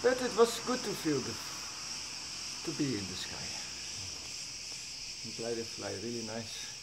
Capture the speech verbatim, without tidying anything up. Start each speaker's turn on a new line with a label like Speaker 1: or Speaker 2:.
Speaker 1: But it was good to feel the, to be in the sky. And fly the fly really nice.